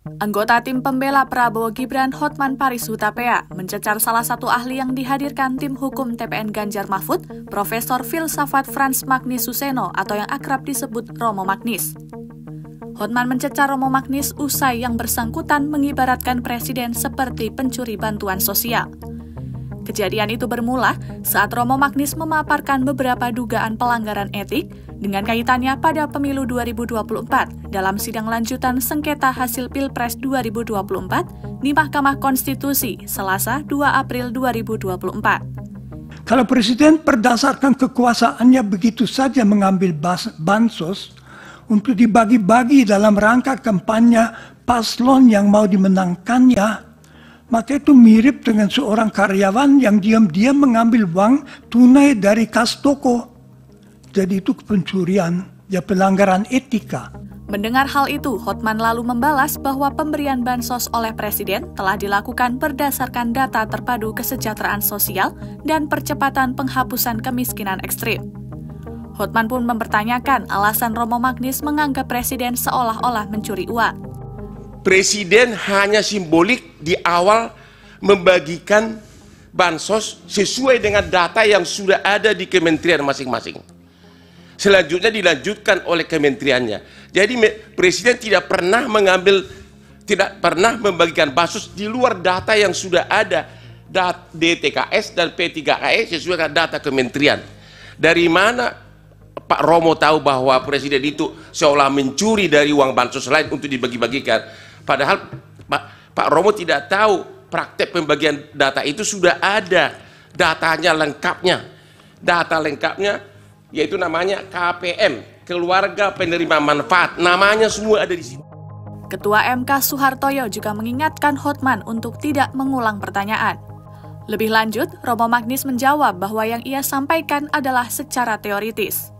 Anggota tim pembela Prabowo Gibran Hotman Paris Hutapea mencecar salah satu ahli yang dihadirkan tim hukum TPN Ganjar Mahfud, Profesor Filsafat Frans Magnis Suseno atau yang akrab disebut Romo Magnis. Hotman mencecar Romo Magnis usai yang bersangkutan mengibaratkan presiden seperti pencuri bantuan sosial. Kejadian itu bermula saat Romo Magnis memaparkan beberapa dugaan pelanggaran etik dengan kaitannya pada pemilu 2024 dalam sidang lanjutan sengketa hasil Pilpres 2024 di Mahkamah Konstitusi Selasa 2 April 2024. Kalau presiden berdasarkan kekuasaannya begitu saja mengambil bansos untuk dibagi-bagi dalam rangka kampanye paslon yang mau dimenangkannya, maka itu mirip dengan seorang karyawan yang diam-diam mengambil uang tunai dari kas toko. Jadi itu pencurian, ya pelanggaran etika. Mendengar hal itu, Hotman lalu membalas bahwa pemberian bansos oleh presiden telah dilakukan berdasarkan data terpadu kesejahteraan sosial dan percepatan penghapusan kemiskinan ekstrim. Hotman pun mempertanyakan alasan Romo Magnis menganggap presiden seolah-olah mencuri uang. Presiden hanya simbolik di awal membagikan bansos sesuai dengan data yang sudah ada di kementerian masing-masing. Selanjutnya dilanjutkan oleh kementeriannya. Jadi presiden tidak pernah membagikan bansos di luar data yang sudah ada, DTKS dan P3KS sesuai dengan data kementerian. Dari mana Pak Romo tahu bahwa presiden itu seolah mencuri dari uang bansos lain untuk dibagi-bagikan? Padahal Pak Romo tidak tahu praktek pembagian data itu sudah ada datanya lengkapnya. Data lengkapnya yaitu namanya KPM, Keluarga Penerima Manfaat. Namanya semua ada di sini. Ketua MK Soehartoyo juga mengingatkan Hotman untuk tidak mengulang pertanyaan. Lebih lanjut, Romo Magnis menjawab bahwa yang ia sampaikan adalah secara teoritis.